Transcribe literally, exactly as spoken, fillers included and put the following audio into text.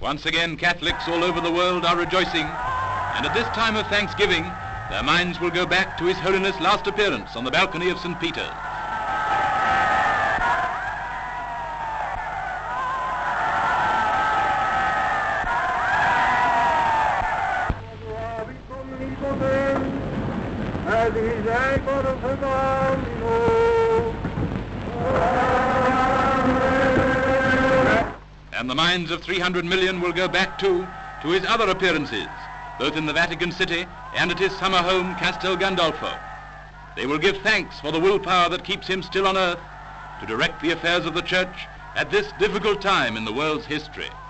Once again, Catholics all over the world are rejoicing, and at this time of Thanksgiving, their minds will go back to His Holiness' last appearance on the balcony of Saint Peter's. And the minds of three hundred million will go back too to his other appearances, both in the Vatican City and at his summer home, Castel Gandolfo. They will give thanks for the willpower that keeps him still on earth to direct the affairs of the Church at this difficult time in the world's history.